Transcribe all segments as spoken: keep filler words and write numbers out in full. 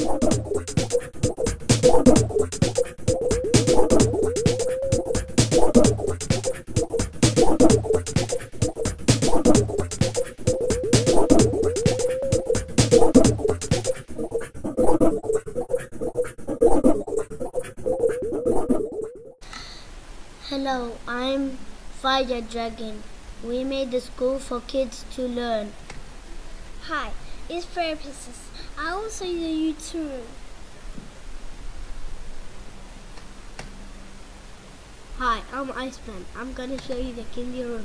Hello, I'm Fire Dragon. We made a school for kids to learn. Hi, it's Fairy Princess. I will show you too. Hi, I'm Iceman. I'm gonna show you the kindy room.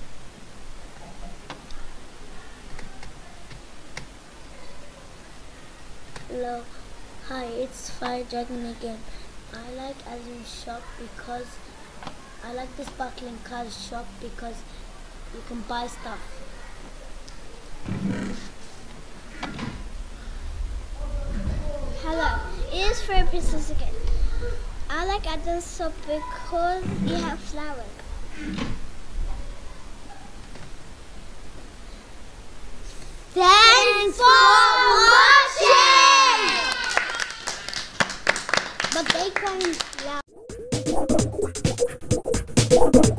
Hello, hi, it's Fire Dragon again. I like Azure shop because I like the sparkling cars shop because you can buy stuff. Hello, it is Fairy Princess again. I like Adam's shop because it has flowers. Thanks for watching! But they can loud.